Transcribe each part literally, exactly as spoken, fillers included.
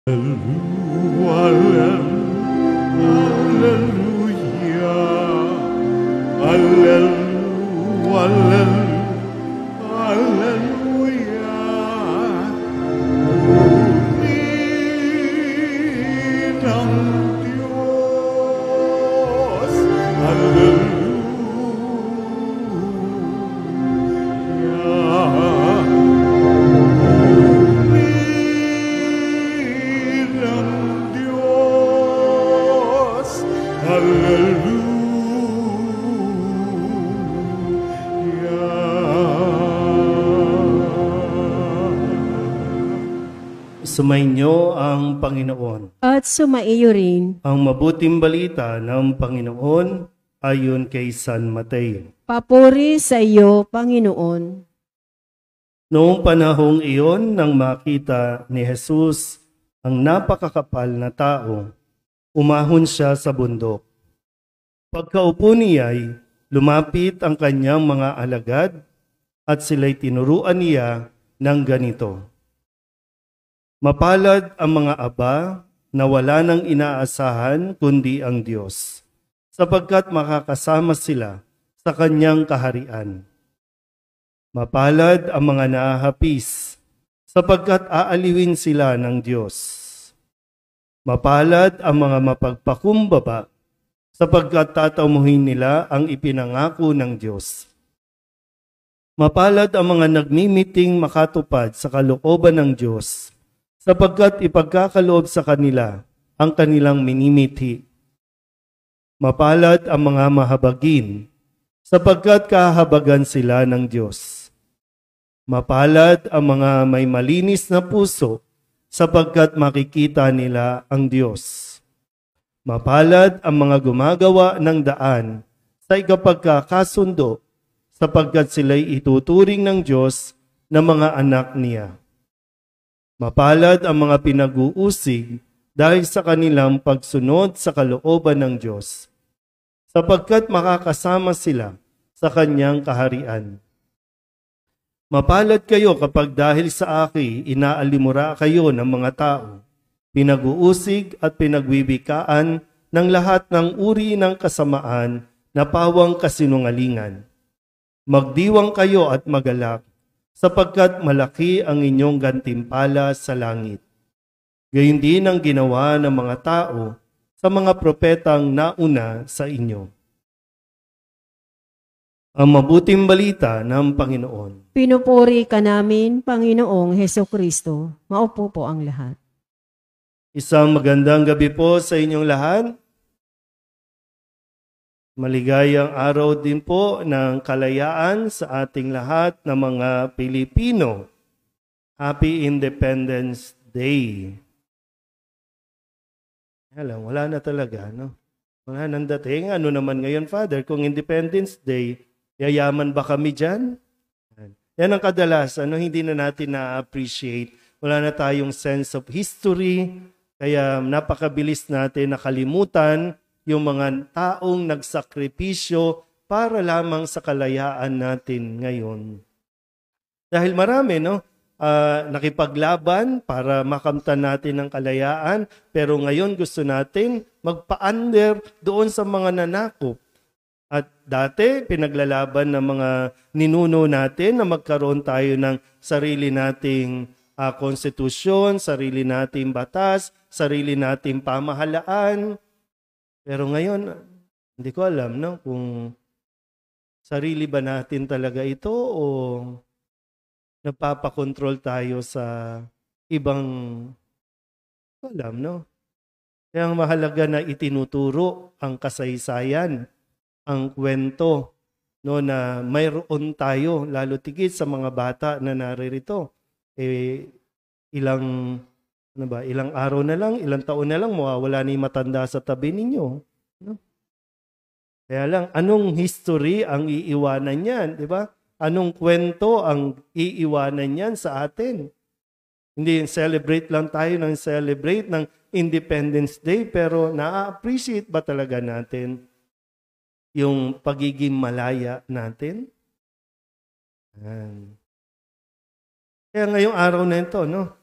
Sumainyo ang Panginoon. At sumaiyo rin. Ang mabuting balita ng Panginoon ayon kay San Mateo. Papuri sa iyo, Panginoon. Noong panahong iyon nang makita ni Jesus ang napakakapal na tao, umahon siya sa bundok. Pagkaupo niya'y lumapit ang kanyang mga alagad at sila'y tinuruan niya ng ganito. Mapalad ang mga aba na wala nang inaasahan kundi ang Diyos, sapagkat makakasama sila sa kanyang kaharian. Mapalad ang mga naahapis, sapagkat aaliwin sila ng Diyos. Mapalad ang mga mapagpakumbaba, sapagkat tatamuhin nila ang ipinangako ng Diyos. Mapalad ang mga nagmimiting makatupad sa kalooban ng Diyos, sapagkat ipagkakaloob sa kanila ang kanilang minimithi. Mapalad ang mga mahabagin, sapagkat kahabagan sila ng Diyos. Mapalad ang mga may malinis na puso, sapagkat makikita nila ang Diyos. Mapalad ang mga gumagawa ng daan sa ikapagkakasundo, sapagkat sila'y ituturing ng Diyos na mga anak niya. Mapalad ang mga pinag-uusig dahil sa kanilang pagsunod sa kalooban ng Diyos, sapagkat makakasama sila sa kanyang kaharian. Mapalad kayo kapag dahil sa akin inaalimura kayo ng mga tao, pinag-uusig at pinagwiwikaan ng lahat ng uri ng kasamaan na pawang kasinungalingan. Magdiwang kayo at magalak, sapagkat malaki ang inyong gantimpala sa langit. Gayon din ang ginawa ng mga tao sa mga propetang nauna sa inyo. Ang mabuting balita ng Panginoon. Pinupuri ka namin, Panginoong Hesukristo. Maupo po ang lahat. Isang magandang gabi po sa inyong lahat. Maligayang araw din po ng kalayaan sa ating lahat ng mga Pilipino. Happy Independence Day. Alam, wala na talaga, no? Wala nang dating. Ano naman ngayon, Father, kung Independence Day, yayaman ba kami dyan? Yan ang kadalasan, no? Hindi na natin na-appreciate. Wala na tayong sense of history, kaya napakabilis natin nakalimutan yung mga taong nagsakripisyo para lamang sa kalayaan natin ngayon. Dahil marami, no? Uh, nakipaglaban para makamtan natin ang kalayaan, pero ngayon gusto natin magpa-under doon sa mga nanakop. At dati, pinaglalaban ng mga ninuno natin na magkaroon tayo ng sarili nating uh, konstitusyon, sarili nating batas, sarili nating pamahalaan. Pero ngayon, hindi ko alam, no, kung sarili ba natin talaga ito o nagpapakontrol tayo sa ibang, alam, no? Kaya ang mahalaga na itinuturo ang kasaysayan, ang kwento, no, na mayroon tayo, lalo tigit sa mga bata na naririto. Eh, ilang Ano ba, ilang araw na lang, ilang taon na lang, mawawala ni matanda sa tabi ninyo. No? Kaya lang, anong history ang iiwanan niyan, di ba? Anong kwento ang iiwanan niyan sa atin? Hindi celebrate lang tayo ng celebrate ng Independence Day, pero na-appreciate ba talaga natin yung pagiging malaya natin? Ayan. Kaya ngayong araw na ito, no?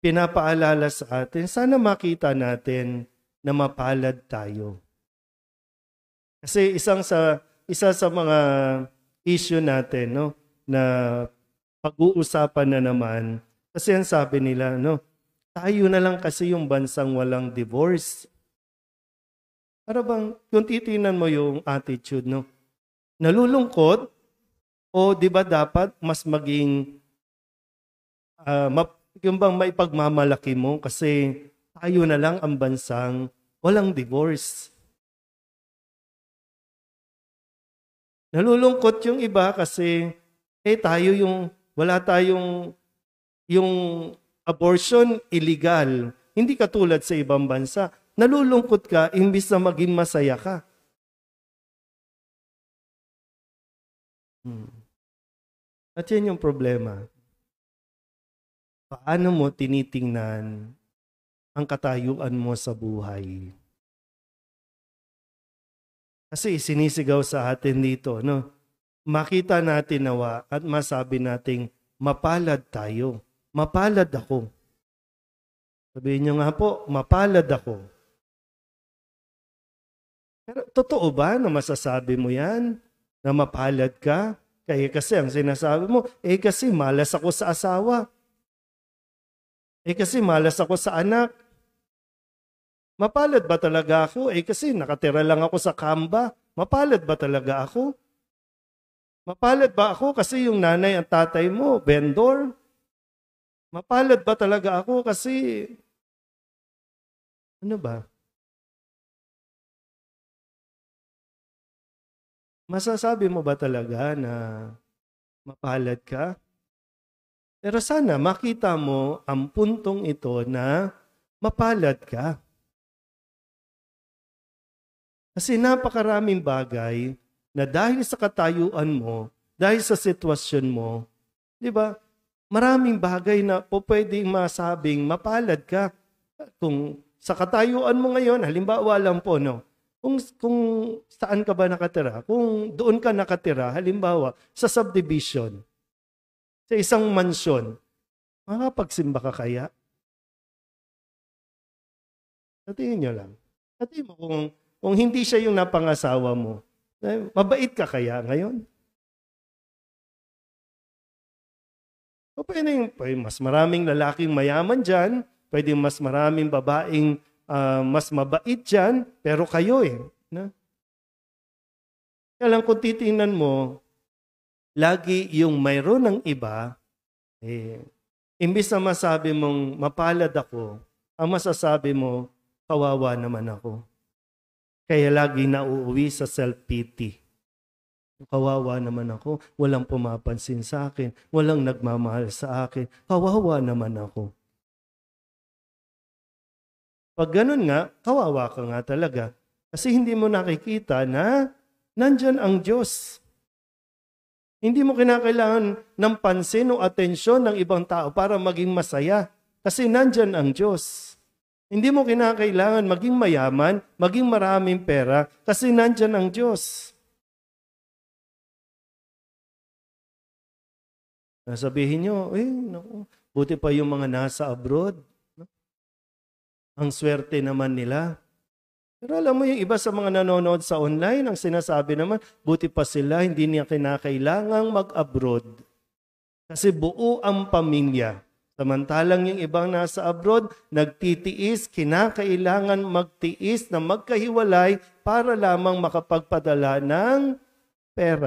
pinapaalala sa atin, sana makita natin na mapalad tayo. Kasi isang sa isa sa mga issue natin, no, na pag-uusapan na naman, kasi ang sabi nila, no, tayo na lang kasi yung bansang walang divorce. Para bang, kung titingnan mo yung attitude, no, nalulungkot, o di ba dapat mas maging, uh, map, yung bang maipagmamalaki mo kasi tayo na lang ang bansang walang divorce. Nalulungkot yung iba kasi eh tayo yung wala tayong yung abortion illegal. Hindi katulad sa ibang bansa. Nalulungkot ka imbis na maging masaya ka. Hmm. At yan yung problema. Paano mo tinitingnan ang katayuan mo sa buhay? Kasi sinisigaw sa atin dito, no? Makita natin nawa at masabi nating mapalad tayo. Mapalad ako. Sabihin nyo nga po, mapalad ako. Pero totoo ba na masasabi mo yan? Na mapalad ka? Kaya kasi ang sinasabi mo, eh kasi malas ako sa asawa. Eh kasi malas ako sa anak. Mapalad ba talaga ako? Eh kasi nakatira lang ako sa kamba. Mapalad ba talaga ako? Mapalad ba ako kasi yung nanay at tatay mo, vendor? Mapalad ba talaga ako kasi... Ano ba? Masasabi mo ba talaga na mapalad ka? Pero sana makita mo ang puntong ito na mapalad ka. Kasi napakaraming bagay na dahil sa katayuan mo, dahil sa sitwasyon mo, di ba? Maraming bagay na po pwedeng masabing mapalad ka. Kung sa katayuan mo ngayon, halimbawa lang po, no? Kung, kung saan ka ba nakatira? Kung doon ka nakatira, halimbawa, sa subdivision, sa isang mansyon, makakapagsimba ka kaya? Sabihin nyo lang. Sabihin mo kung Kung hindi siya yung napangasawa mo, mabait ka kaya ngayon? O pwede yung, mas maraming lalaking mayaman dyan, pwede mas maraming babaeng uh, mas mabait dyan, pero kayo eh. No? Kaya lang kung titingnan mo, lagi yung mayroon ng iba, eh, imbis na masabi mong mapalad ako, ang masasabi mo, kawawa naman ako. Kaya lagi nauuwi sa self-pity. Kawawa naman ako, walang pumapansin sa akin, walang nagmamahal sa akin, kawawa naman ako. Pag ganun nga, kawawa ka nga talaga. Kasi hindi mo nakikita na nandyan ang Diyos. Hindi mo kinakailangan ng pansin o atensyon ng ibang tao para maging masaya. Kasi nandyan ang Diyos. Hindi mo kinakailangan maging mayaman, maging maraming pera, kasi nandyan ang Diyos. Sabihin nyo, eh, naku, buti pa yung mga nasa abroad. Ang swerte naman nila. Pero alam mo yung iba sa mga nanonood sa online, ang sinasabi naman, buti pa sila, hindi niya kinakailangang mag-abroad. Kasi buo ang pamilya. Samantalang yung ibang nasa abroad, nagtitiis, kinakailangan magtiis na magkahiwalay para lamang makapagpadala ng pera.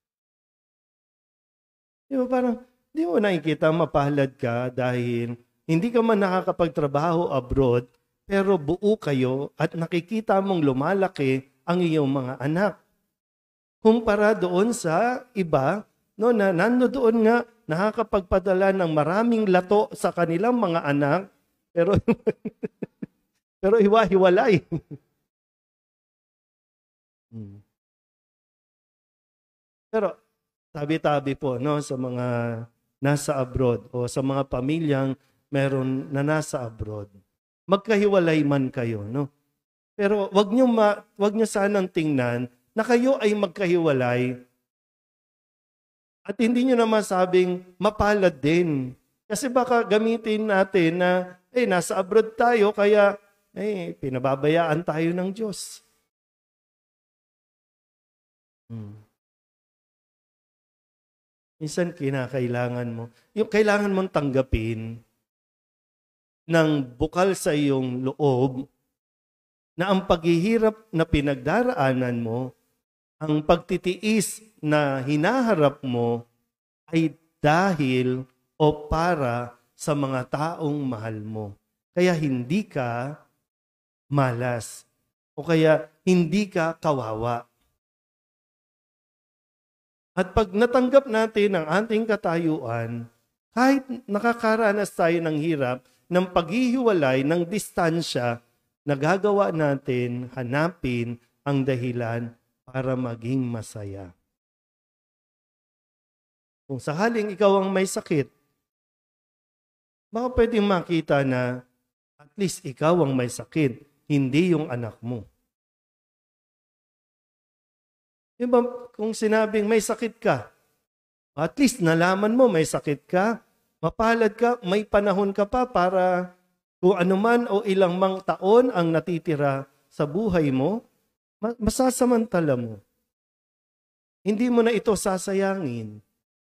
Di ba parang, di mo nakikita mapalad ka dahil hindi ka man nakakapagtrabaho abroad, pero buo kayo at nakikita mong lumalaki ang iyong mga anak. Kumpara doon sa iba, no, na nando doon nga, nakakapagpadala ng maraming lato sa kanilang mga anak, pero pero hiwa-hiwalay. hmm. Pero tabi-tabi po no sa mga nasa abroad o sa mga pamilyang meron na nasa abroad. Magkahiwalay man kayo, no? Pero wag niyo ma, wag niyo sanang tingnan na kayo ay magkahiwalay. At hindi nyo naman sabing mapalad din. Kasi baka gamitin natin na, eh, nasa abroad tayo, kaya, eh, pinababayaan tayo ng Diyos. Hmm. Minsan kinakailangan mo, yung kailangan mong tanggapin ng bukal sa iyong loob na ang paghihirap na pinagdaraanan mo, ang pagtitiis na hinaharap mo ay dahil o para sa mga taong mahal mo. Kaya hindi ka malas o kaya hindi ka kawawa. At pag natanggap natin ang ating katayuan, kahit nakakaranas tayo ng hirap, ng paghihiwalay, ng distansya, nagagawa natin hanapin ang dahilan para maging masaya. Kung sakaling ikaw ang may sakit, baka pwedeng makita na at least ikaw ang may sakit, hindi yung anak mo. Diba, kung sinabing may sakit ka, at least nalaman mo may sakit ka, mapalad ka, may panahon ka pa para kung anuman o ilang mang taon ang natitira sa buhay mo, masasamantala mo. Hindi mo na ito sasayangin.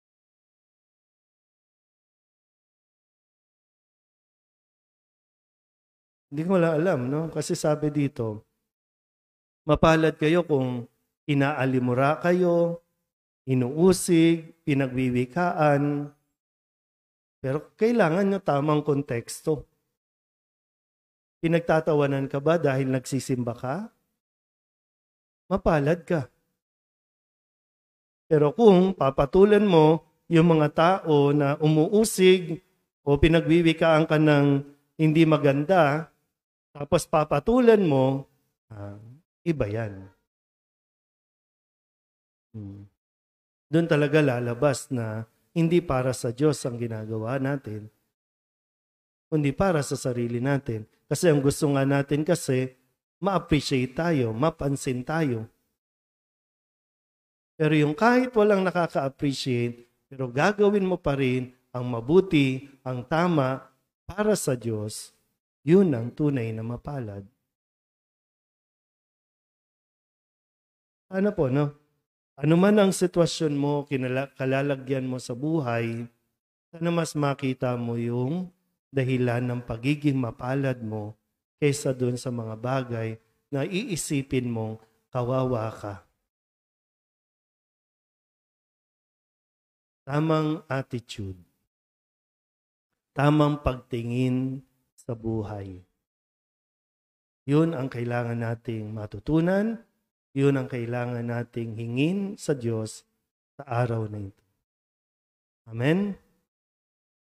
Hindi ko lang alam, no? Kasi sabi dito, mapalad kayo kung inaalimura kayo, inuusig, pinagwiwikaan, pero kailangan nyo tamang konteksto. Pinagtatawanan ka ba dahil nagsisimba ka? Mapalad ka. Pero kung papatulan mo yung mga tao na umuusig o pinagwiwikaan ka ng hindi maganda, tapos papatulan mo, ah, iba yan. Hmm. Doon talaga lalabas na hindi para sa Diyos ang ginagawa natin, kundi para sa sarili natin. Kasi ang gusto nga natin kasi, ma-appreciate tayo, mapansin tayo. Pero yung kahit walang nakaka-appreciate, pero gagawin mo pa rin ang mabuti, ang tama para sa Diyos, yun ang tunay na mapalad. Ano po, no? Ano man ang sitwasyon mo, kinala- kalalagyan mo sa buhay, sana mas makita mo yung dahilan ng pagiging mapalad mo kaysa dun sa mga bagay na iisipin mong kawawa ka. Tamang attitude. Tamang pagtingin sa buhay. Yun ang kailangan nating matutunan. Yun ang kailangan nating hingin sa Diyos sa araw na ito. Amen?